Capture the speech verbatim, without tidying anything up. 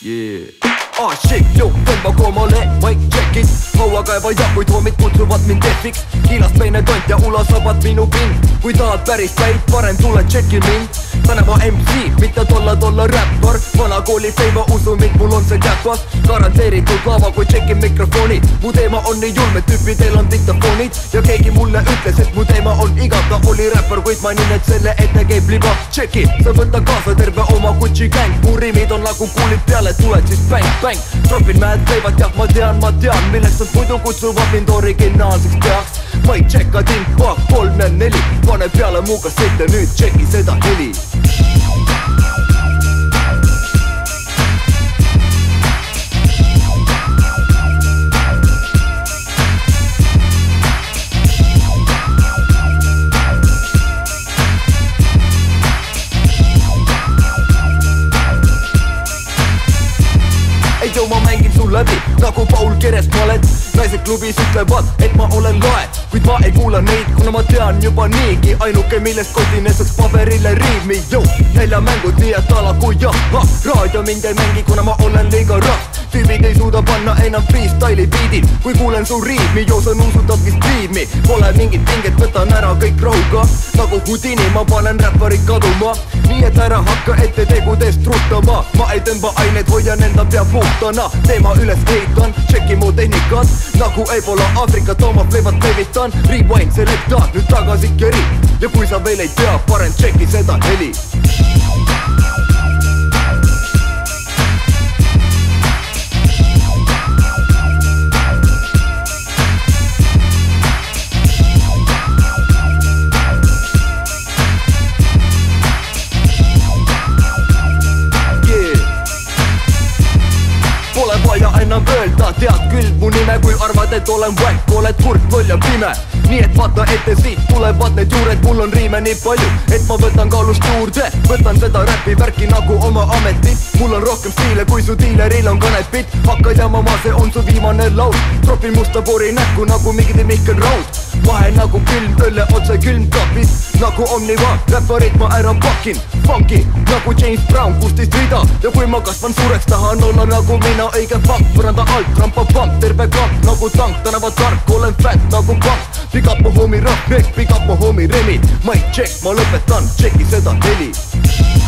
Yeah. Ah shit, jo, tõmba koomale, mic check'id hauakaeva jakuid hommid kutsuvad mind defiks Kiilast meine tont ja ulasabat minu pind Kui tahad päris päid, parem tule tšeki mind Tänava M C, mitte tolla tolla räppar Vana kooli feiva, usu mind, mul on see käpas Garanteeritud lava, kui tšekin mikrofonid Mu teema on nii julme, tüüpidel on diktafonid Ja keegi mulle ütles, et mu teema on iga Ta oli räppar, kuid ma nimed selle ette käib liba Tšeki, sa võta kaasa terve oma Gucci gang Mu riimid on nagu kuulid peale, tuled siis bang bang Tropin mäed leivad, jah ma tean, ma tean Millest nad muidu kutsuvad mind originaalseks peaks Ma ei tšekka ting, paak kolm ja neli Pane peale mu kassett ja nüüd tšeki seda heli Ei joo, ma mängin sul läbi nagu Paul Kerest ma oled Naised klubis ütlevad, et ma olen lae Kuid ma ei kuula neid, kuna ma tean juba niigi Ainuke millest kotin esaks paberile riimi Joo, näljamängud nii et alaku jah ha, Raadio mind ei mängi, kuna ma olen liiga rahv Tüübid ei suuda panna enam freestyle'i beatid Kui kuulen su riimi, joo sa nuusutad vist tiimi Pole mingit pinget, võtan ära kõik rahuga Nagu Houdini, ma panen räpparid kaduma Nii et ära hakka ette tegudest ruttama Ma ei tõmba aineid, hoian enda pea puhtana Teema üles heitan, tšeki mu tehnikat Nagu Ebola Aafrika, Toomas leivad levitan Rewind, selekta, nüüd tagasi keri Ja kui sa veel ei tea, parem tšeki seda heli Pole vaja enam öelda, tead küll mu nime Kui arvad, et olen whack, oled kurt, loll ja pime Nii et vaata ette siit, tulevad need juured Mul on riime nii palju, et ma võtan kaalust juurde Võtan seda räpi värki nagu oma ametit Mul on rohkem stiile, kui su diileril on kanepit Hakkad jamama, see on su viimane laud Tropin musta pori näkku nagu mingi Mihkel Raud Vahe nagu külm, õlle otse külmkapis Nagu Omniva, räpparit ma ära pakin Funky, nagu James Brown, kuusteist rida Ja kui ma kasvan suureks, tahan olla nagu mina Õige fakt, põranda alt, rampa pamp Terve kamp nagu tank, tänava tark Olen fett nagu kamp Pick up mu homie Rock, pick up mu homie Remi Mic check, ma lõpetan, tšeki seda heli